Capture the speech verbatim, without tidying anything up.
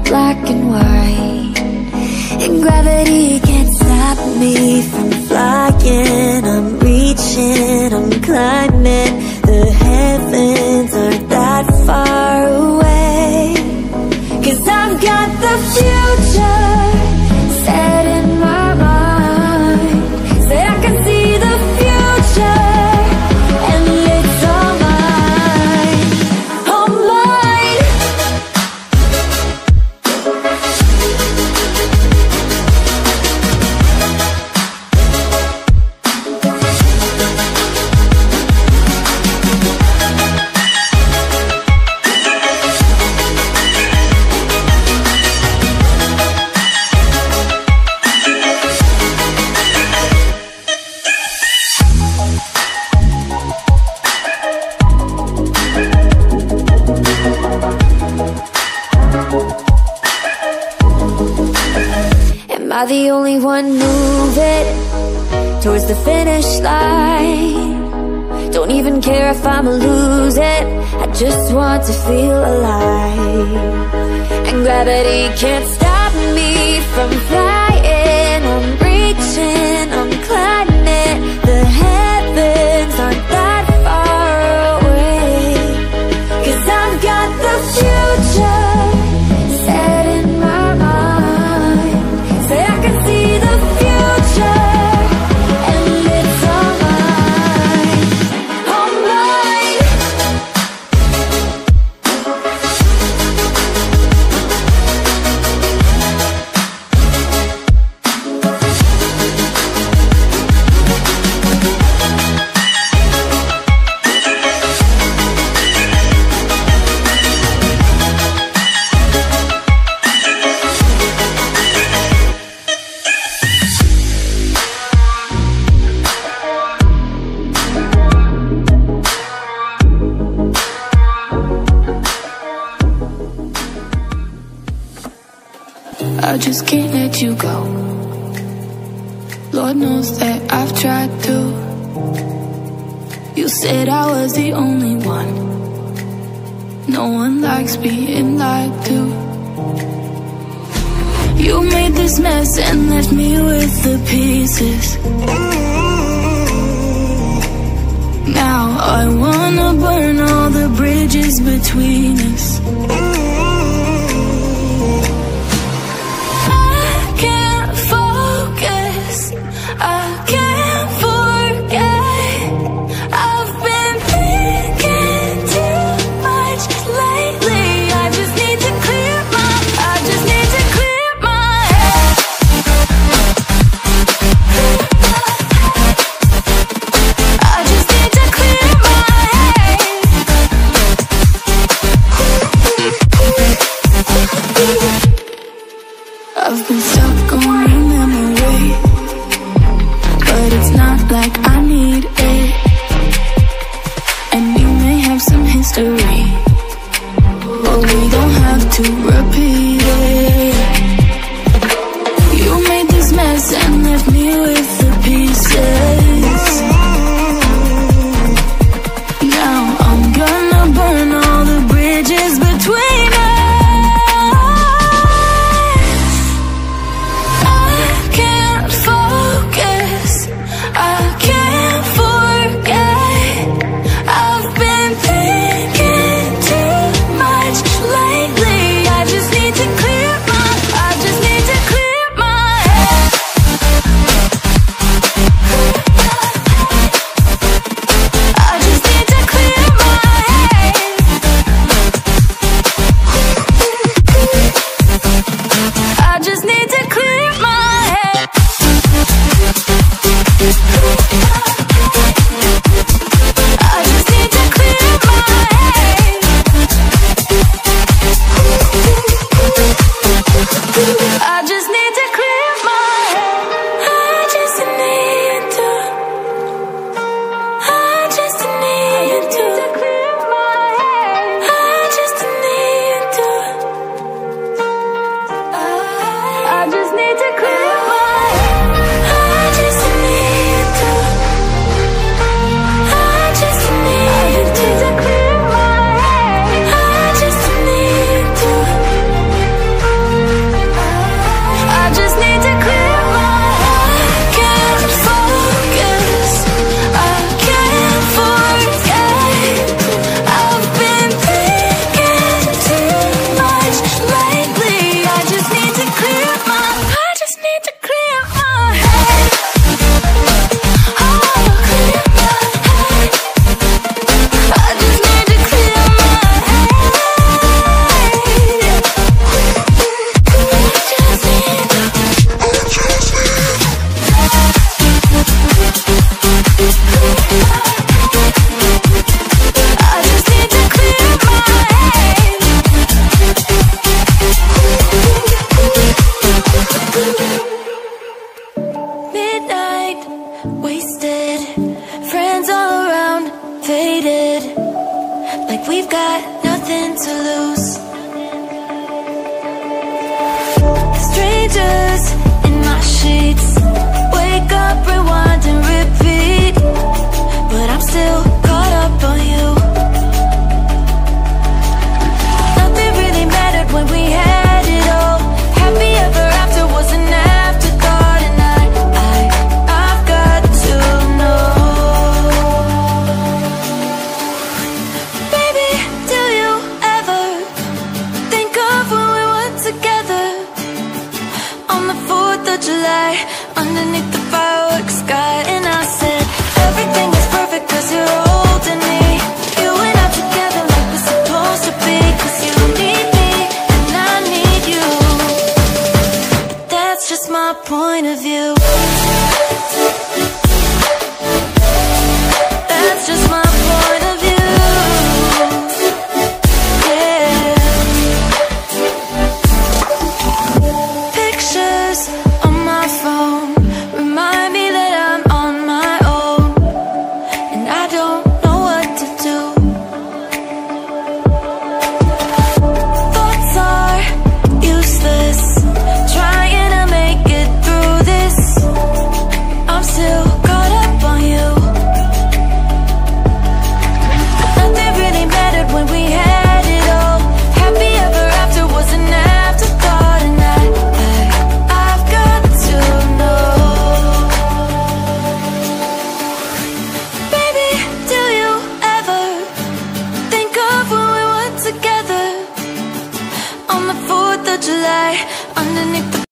black and white, and gravity can't stop me from flying. I'm reaching, I'm climbing. The heavens aren't that far away, 'cause I've got the future set in my mind. Say I can see the future, and it's all mine, all mine. Am I the only one moving towards the finish line? Don't even care if I'ma lose it, I just want to feel alive. And gravity can't stop me from flying. I'm reaching, I'm climbing. The heavens aren't that far away, 'cause I've got the future set in my mind. Say I can see the future, and it's all mine, all mine. I just can't let you go. Lord knows that I've tried to. You said I was the only one. No one likes being lied to. You made this mess and left me with the pieces. Now I wanna burn all the bridges between us. I've been stuck on your memory, but it's not like I need it. And you may have some history, but we don't have to repeat it. You made this mess and left me with the pieces. Now I'm gonna burn all the bridges between us. Lately, I just need to clear my underneath the fireworks sky. And I said, everything is perfect cause you're holding me. You and I together like we're supposed to be. Cause you need me and I need you. But that's just my point of view. That's just my point of view. Yeah. Pictures on my phone remind me that I'm on my own, and I don't know what to do. Thoughts are useless, trying to make it through this. I'm still caught up on you. Nothing really mattered when we had it all. Happy ever after was an afterthought. And I, I, I've got to know. Baby, do you ever think of when we were together on the fourth of July underneath the